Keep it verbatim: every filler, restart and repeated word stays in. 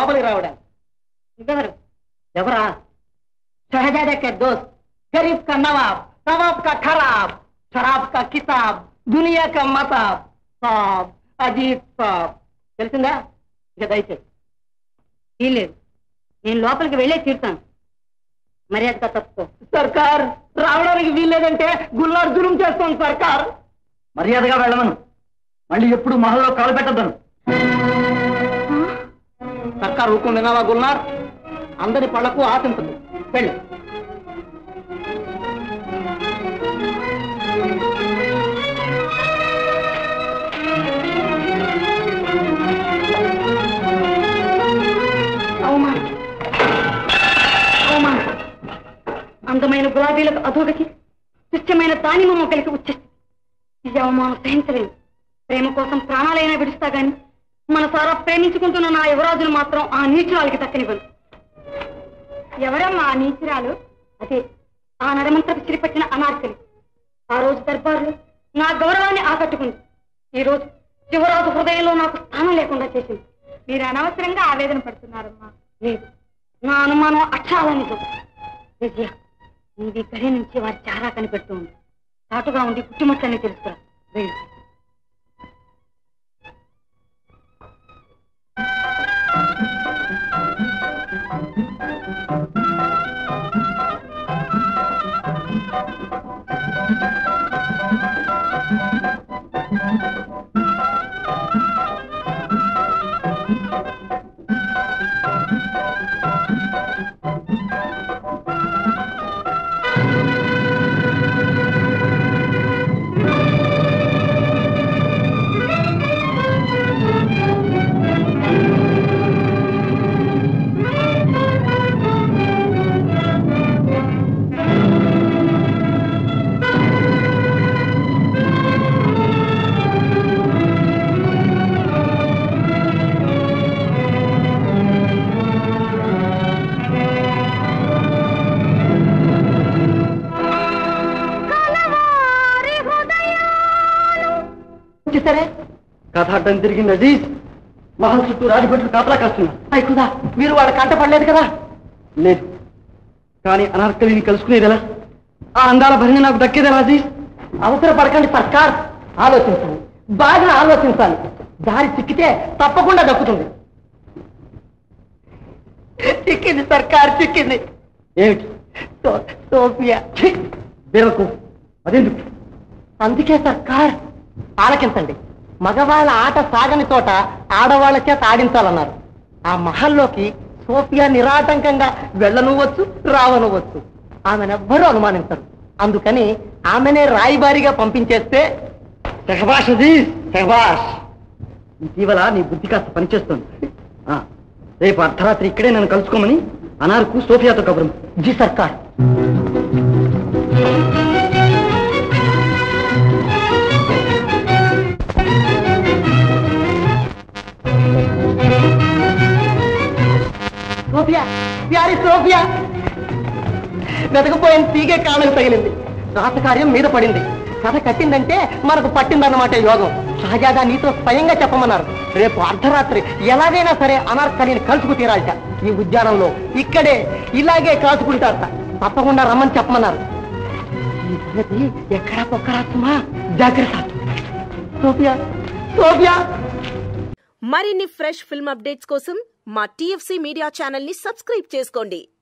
లోపలికి రావడానికి. ఇంకెవరు? ఎవరా? షహజాదా కా దోస్త్, గరీబ్ కా నవాబ్, నవాబ్ కా ఖరాబ్, షరాబ్ కా కితాబ్, దునియా కా మతాబ్, సాబ్ అజీబ్ సాబ్. తెలిసిందా? ఇక దయచేసి. వీల్లేదు, నేను లోపలికి వెళ్ళే తీరుతాను. మర్యాదగా తప్పుకో. సర్కార్, రావడానికి వీల్లేదంటే గుల్లార్ జులుం చేస్తాను సర్కార్. మర్యాదగా వెళ్ళమను, మళ్ళీ ఎప్పుడు మహల్లో కాలు పెట్టద్దను. సర్కార్ హుకుం వినావా గుల్నార్? అందరి పళ్లకు ఆశించదు. వెళ్ళు. అవమానం, అవమానం. అందమైన గులాబీలకు అధోగతి, తుచ్చమైన దానిమ్మ మొక్కలకి ఉచ్చేస్తుంది. ఈ అవమానం సహించలేను. ప్రేమ కోసం ప్రాణాలైనా విడుస్తా గాని మనసారా ప్రేమించుకుంటున్న నా యువరాజును మాత్రం ఆ నీచురాలకి దక్కనివ్వను. ఎవరమ్మా ఆ నీచురాలు? అదే, ఆ నరమంత్రపు చిరిపట్టిన అనార్కలి. ఆ రోజు దర్బారులో నా గౌరవాన్ని ఆకట్టుకుంది. ఈ రోజు యువరాజు హృదయంలో నాకు స్థానం లేకుండా చేసింది. మీరు అనవసరంగా ఆవేదన పడుతున్నారమ్మా. లేదు, నా అనుమానం అక్షరాల నిజం. విజయ, నీది గడి నుంచి వారి చారా కనిపెడుతూ ఉంది. చాటుగా ఉండి పుట్టుమట్లన్నీ తెలుసుకురా. వెళ్ళు. సరే, కథ అడ్డం తిరిగింది అజీజ్. మహల్ చుట్టూ రాజభట్లు కాపలా కాస్తున్నారు. అయికుదా, మీరు వాళ్ళ కంట పడలేదు కదా? లేదు, కానీ అనార్కలిని కలుసుకునేది ఎలా? ఆ అందాల భరిని నాకు దక్కేదేలా అజీజ్? అవసరపడకండి సర్కార్, ఆలోచించాలి, బాగా ఆలోచించాలి. దారి చిక్కితే తప్పకుండా దక్కుతుంది. చిక్కింది సర్కార్, చిక్కింది. ఏమిటి? సోఫియా. బేరకు, అదెందుకు? అందుకే సర్కార్, ఆలకించండి. మగవాళ్ళ ఆట సాగని చోట ఆడవాళ్ల చేత ఆడించాలన్నారు. ఆ మహల్లోకి సోఫియా నిరాటంకంగా వెళ్ళనువచ్చు, రావనువచ్చు. ఆమెనెవ్వరూ అనుమానించరు. అందుకని ఆమెనే రాయిబారిగా పంపించేస్తే. శహబాష్ అజీజ్, శహబాష్. ఇటీవల నీ బుద్ధి కాస్త పనిచేస్తుంది. రేపు అర్ధరాత్రి ఇక్కడే నన్ను కలుసుకోమని అనార్కు సోఫియాతో కబురు. జీ సర్కార్. Sophia, ప్యారి Sophia. వెతకపోయిన తీగే కాళ్ళకు తగిలింది. రాతకార్యం మీద పడింది. కథ కట్టిందంటే మనకు పట్టిందన్నమాట యోగం. షహజాదా నీతో స్వయంగా చెప్పమన్నారు. రేపు అర్ధరాత్రి ఎలాగైనా సరే అనార్కలిని కలుసుకు తీరాలట. ఈ ఉద్యానంలో ఇక్కడే ఇలాగే కాచుకుంటారట. తప్పకుండా రమ్మని చెప్పమన్నారు. ఈ సంగతి ఎక్కడా పొక్కరాసుమా, జాగ్రత్త. Sofia, Sofia. మరిన్ని ఫ్రెష్ ఫిల్మ్ అప్డేట్స్ కోసం మా టీఎఫ్సీ మీడియా ఛానల్ ని సబ్స్క్రైబ్ చేసుకోండి.